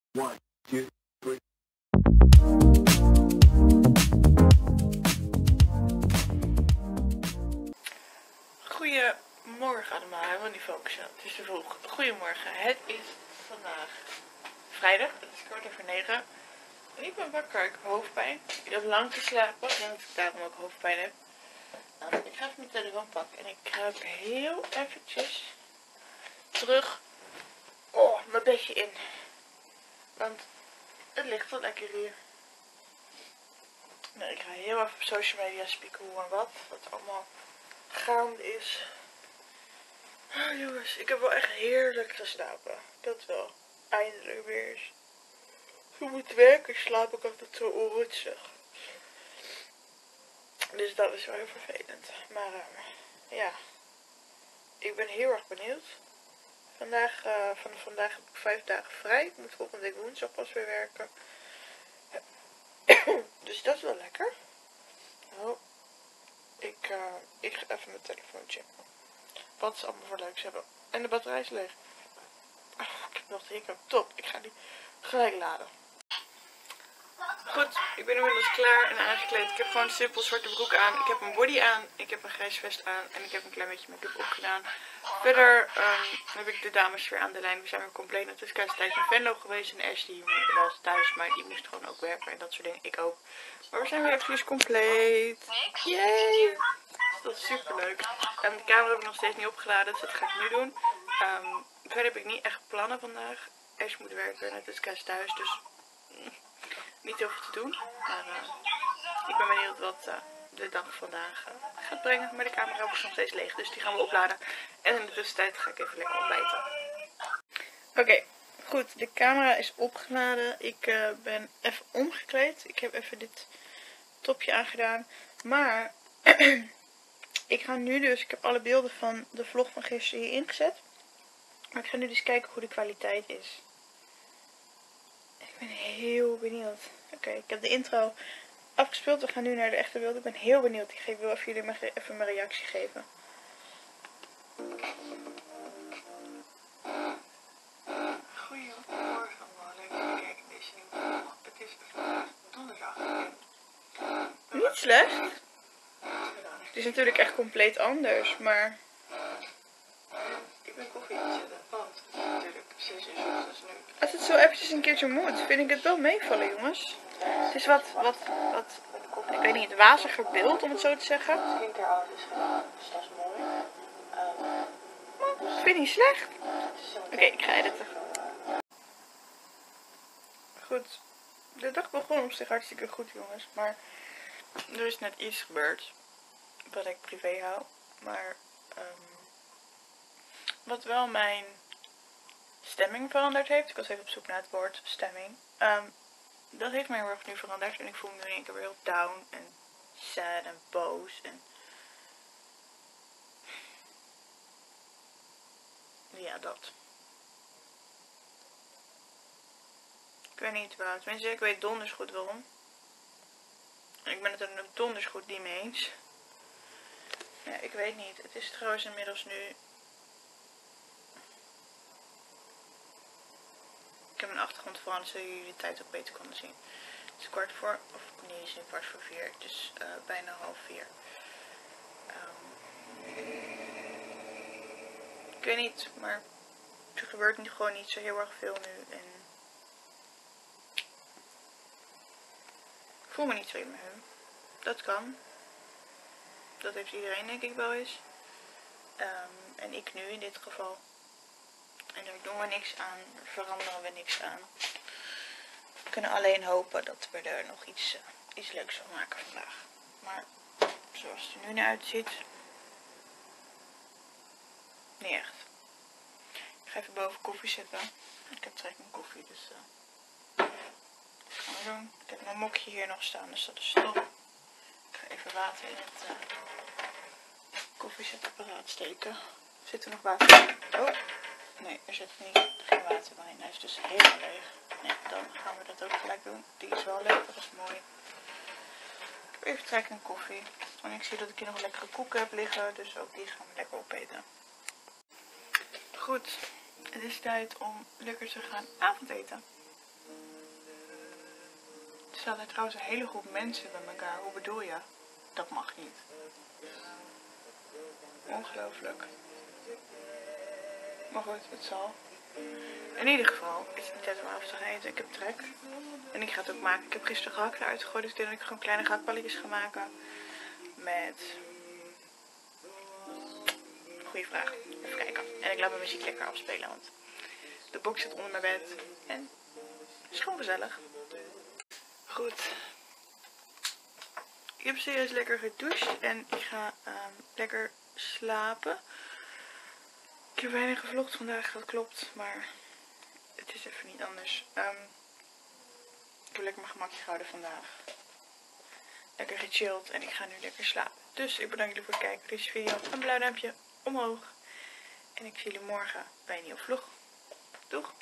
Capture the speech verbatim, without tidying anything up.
One, two, three. Goedemorgen allemaal, hij wil niet focussen, het is te vroeg. Goedemorgen, het is vandaag vrijdag, het is kwart over negen. En ik ben wakker, ik heb hoofdpijn. Ik heb lang geslapen, ik denk dat ik daarom ook hoofdpijn heb. Nou, ik ga even mijn telefoon pakken en ik kruip heel eventjes terug oh, mijn bedje in. Want het ligt wel lekker hier. Nou, ik ga heel even op social media spieken hoe en wat, wat allemaal gaande is. Oh, jongens, ik heb wel echt heerlijk geslapen. Dat wel. Eindelijk weer eens. Als ik moet werken, slaap ik altijd zo onrustig. Dus dat is wel heel vervelend. Maar uh, ja, ik ben heel erg benieuwd. Vandaag, uh, van vandaag heb ik vijf dagen vrij. Ik moet volgende week woensdag pas weer werken. Dus dat is wel lekker. Nou, ik, uh, ik ga even mijn telefoon checken. Wat ze allemaal voor leuks hebben. En de batterij is leeg. Oh, ik heb nog drie keer. Top, ik ga die gelijk laden. Goed, ik ben inmiddels klaar en aangekleed. Ik heb gewoon een simpel zwarte broek aan. Ik heb een body aan, ik heb een grijs vest aan en ik heb een klein beetje make-up opgedaan. Verder um, heb ik de dames weer aan de lijn. We zijn weer compleet. Het is een tijd in Venlo geweest en Ash die was thuis, maar die moest gewoon ook werken en dat soort dingen. Ik ook. Maar we zijn weer even compleet. Yay! Dat is super leuk. En de camera heb ik nog steeds niet opgeladen, dus dat ga ik nu doen. Um, verder heb ik niet echt plannen vandaag. Ash moet werken en het is Kees thuis, dus mm, niet heel veel te doen. Maar uh, ik ben benieuwd wat uh, de dag vandaag uh, gaat brengen. Maar de camera is nog steeds leeg, dus die gaan we opladen. En in de tussentijd ga ik even lekker ontbijten. Oké, okay, goed. De camera is opgeladen. Ik uh, ben even omgekleed. Ik heb even dit topje aangedaan. Maar ik ga nu dus, ik heb alle beelden van de vlog van gisteren hier ingezet. Maar ik ga nu dus kijken hoe de kwaliteit is. Ik ben heel benieuwd. Oké, okay, ik heb de intro afgespeeld. We gaan nu naar de echte beelden. Ik ben heel benieuwd. Ik geef, wil even jullie maar even mijn reactie geven. Goedemorgen allemaal. Leuk dat je kijkt naar deze nieuwe vlog. Het is vandaag donderdag. Niet slecht. Het is natuurlijk echt compleet anders, maar ik ben koffie aan het zetten, want het is natuurlijk zes uur ochtends nu. Als het zo eventjes een keertje moet, vind ik het wel meevallen, jongens. Het is wat, wat, wat, ik weet niet, waziger beeld, om het zo te zeggen. Het is oud is gedaan, dus dat is mooi. Um, ik vind het niet slecht. Oké, okay, ik ga editen. Goed, de dag begon op zich hartstikke goed, jongens, maar er is net iets gebeurd wat ik privé hou, maar um, wat wel mijn stemming veranderd heeft. Ik was even op zoek naar het woord stemming. Um, dat heeft mij heel erg nu veranderd en ik voel me nu in één keer weer heel down en sad en boos en ja, dat. Ik weet niet waarom. Tenminste, ik weet donders goed waarom. Ik ben het er ook donders goed niet mee eens. Ja, ik weet niet. Het is trouwens inmiddels nu. Ik heb een achtergrond voor, zodat jullie de tijd ook beter konden zien. Het is kwart voor, of nee, het is kwart voor vier. Het is uh, bijna half vier. Um, ik weet niet, maar er gebeurt nu gewoon niet zo heel erg veel nu. En ik voel me niet zo in mijn hum. Dat kan. Dat heeft iedereen denk ik wel eens. Um, en ik nu in dit geval. En daar doen we niks aan, daar veranderen we niks aan. We kunnen alleen hopen dat we er nog iets, uh, iets leuks van maken vandaag. Maar zoals het er nu naar uitziet, niet echt. Ik ga even boven koffie zetten. Ik heb trek mijn koffie, dus uh, dat gaan we doen. Ik heb mijn mokje hier nog staan, dus dat is top. Ik ga even water in het uh, koffiezetapparaat steken. Zit er nog water in? Oh. Nee, er zit niet, geen water meer in. Hij is dus helemaal leeg. Nee, dan gaan we dat ook gelijk doen. Die is wel leeg, dat is mooi. Ik heb even trek in koffie. En ik zie dat ik hier nog lekkere koeken heb liggen. Dus ook die gaan we lekker opeten. Goed, het is tijd om lekker te gaan avondeten. staat er trouwens een hele groep mensen bij elkaar. Hoe bedoel je? Dat mag niet. Ongelooflijk. Maar goed, het zal. In ieder geval is het tijd om af te gaan eten. Ik heb trek. En ik ga het ook maken. Ik heb gisteren gehakt eruit gegooid. Dus ik denk dat ik gewoon kleine gehaktballetjes ga maken. Met... Goeie vraag. Even kijken. En ik laat mijn muziek lekker afspelen. Want de box zit onder mijn bed. En het is gewoon gezellig. Goed. Ik heb serieus lekker gedoucht. En ik ga um, lekker slapen. Ik heb weinig gevlogd vandaag, dat klopt, maar het is even niet anders. Um, ik heb lekker mijn gemakje gehouden vandaag. Lekker gechilled en ik ga nu lekker slapen. Dus ik bedank jullie voor het kijken naar deze video. Een blauw duimpje omhoog. En ik zie jullie morgen bij een nieuwe vlog. Doeg!